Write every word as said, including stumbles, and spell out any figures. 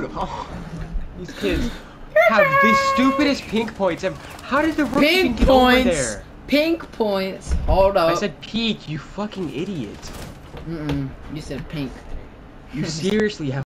Dude! Oh, these kids have the stupidest pink points. And how did the rookie even Pink get over points. there? Pink points. Hold up. I said peak, you fucking idiot. Mm-mm. You said pink. You seriously have